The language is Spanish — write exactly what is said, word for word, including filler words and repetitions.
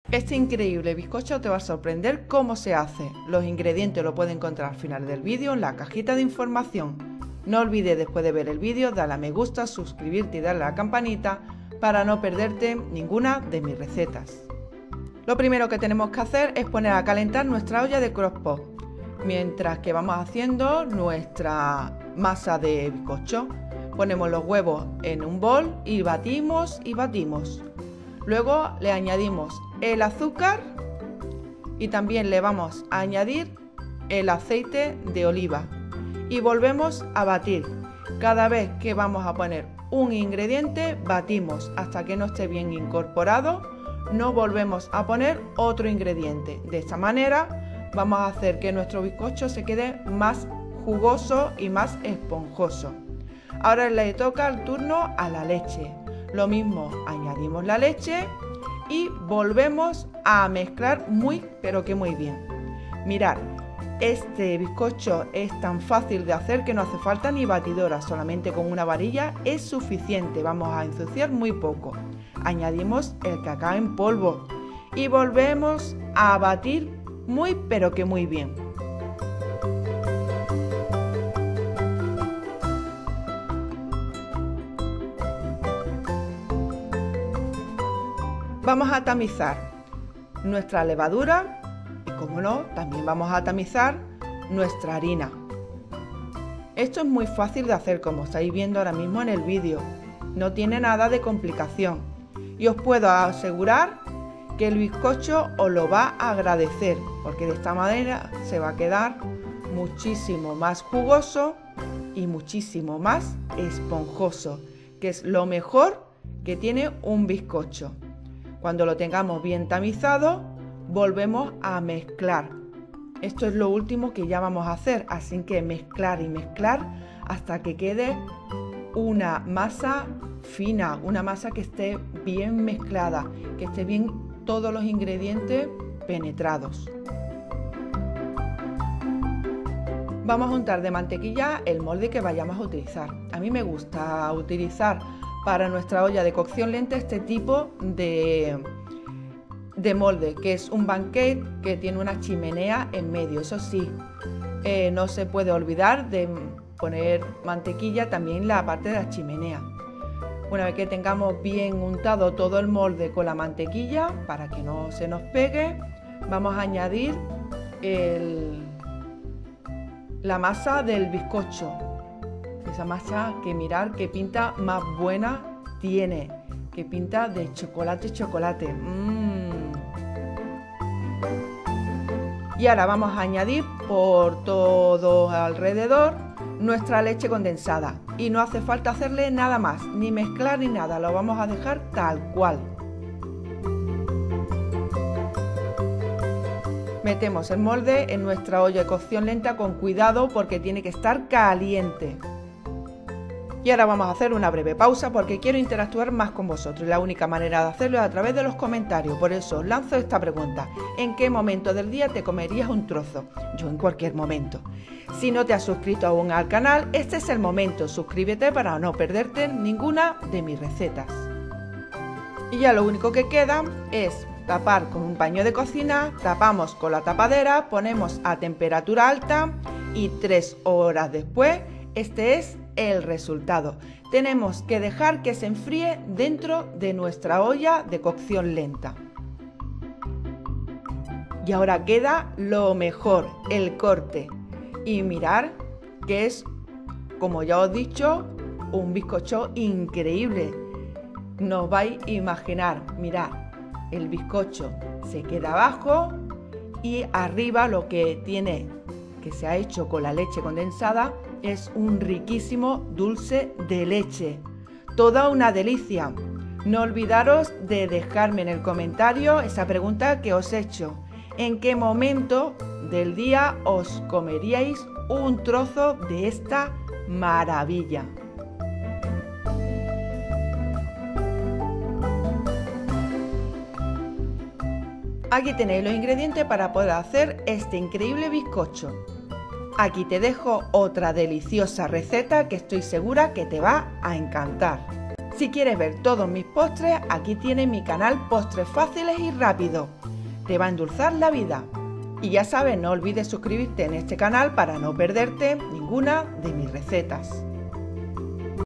Este increíble bizcocho te va a sorprender cómo se hace. Los ingredientes lo puedes encontrar al final del vídeo en la cajita de información. No olvides después de ver el vídeo darle a me gusta, suscribirte y darle a la campanita para no perderte ninguna de mis recetas. Lo primero que tenemos que hacer es poner a calentar nuestra olla de crock-pot, mientras que vamos haciendo nuestra masa de bizcocho. Ponemos los huevos en un bol y batimos y batimos. Luego le añadimos el azúcar y también le vamos a añadir el aceite de oliva y volvemos a batir. Cada vez que vamos a poner un ingrediente, batimos hasta que no esté bien incorporado. No volvemos a poner otro ingrediente. De esta manera vamos a hacer que nuestro bizcocho se quede más jugoso y más esponjoso. Ahora le toca el turno a la leche. Lo mismo, añadimos la leche y volvemos a mezclar muy pero que muy bien. Mirad, este bizcocho es tan fácil de hacer que no hace falta ni batidora, solamente con una varilla es suficiente. Vamos a ensuciar muy poco. Añadimos el cacao en polvo y volvemos a batir muy pero que muy bien. Vamos a tamizar nuestra levadura y, como no, también vamos a tamizar nuestra harina. Esto es muy fácil de hacer, como estáis viendo ahora mismo en el vídeo. No tiene nada de complicación y os puedo asegurar que el bizcocho os lo va a agradecer, porque de esta manera se va a quedar muchísimo más jugoso y muchísimo más esponjoso, que es lo mejor que tiene un bizcocho. Cuando lo tengamos bien tamizado, volvemos a mezclar. Esto es lo último que ya vamos a hacer, así que mezclar y mezclar hasta que quede una masa fina, una masa que esté bien mezclada, que esté bien todos los ingredientes penetrados. Vamos a untar de mantequilla el molde que vayamos a utilizar. A mí me gusta utilizar para nuestra olla de cocción lenta este tipo de, de molde, que es un banquet que tiene una chimenea en medio. Eso sí, eh, no se puede olvidar de poner mantequilla también en la parte de la chimenea. Una vez que tengamos bien untado todo el molde con la mantequilla, para que no se nos pegue, vamos a añadir el, la masa del bizcocho. Esa masa que mirar qué pinta más buena tiene, que pinta de chocolate, chocolate. Mm. Y ahora vamos a añadir por todo alrededor nuestra leche condensada. Y no hace falta hacerle nada más, ni mezclar ni nada, lo vamos a dejar tal cual. Metemos el molde en nuestra olla de cocción lenta con cuidado porque tiene que estar caliente. Y ahora vamos a hacer una breve pausa porque quiero interactuar más con vosotros y la única manera de hacerlo es a través de los comentarios. Por eso os lanzo esta pregunta: ¿en qué momento del día te comerías un trozo? Yo en cualquier momento. Si no te has suscrito aún al canal, este es el momento. Suscríbete para no perderte ninguna de mis recetas. Y ya lo único que queda es tapar con un paño de cocina, tapamos con la tapadera, ponemos a temperatura alta y tres horas después este es el resultado. Tenemos que dejar que se enfríe dentro de nuestra olla de cocción lenta. Y ahora queda lo mejor, el corte. Y mirar que es, como ya os he dicho, un bizcocho increíble. No os vais a imaginar, mirad, el bizcocho se queda abajo y arriba lo que tiene, que se ha hecho con la leche condensada, es un riquísimo dulce de leche. Toda una delicia. No olvidaros de dejarme en el comentario esa pregunta que os he hecho. ¿En qué momento del día os comeríais un trozo de esta maravilla? Aquí tenéis los ingredientes para poder hacer este increíble bizcocho. Aquí te dejo otra deliciosa receta que estoy segura que te va a encantar. Si quieres ver todos mis postres, aquí tienes mi canal Postres Fáciles y Rápidos. te va a endulzar la vida. Y ya sabes, no olvides suscribirte en este canal para no perderte ninguna de mis recetas.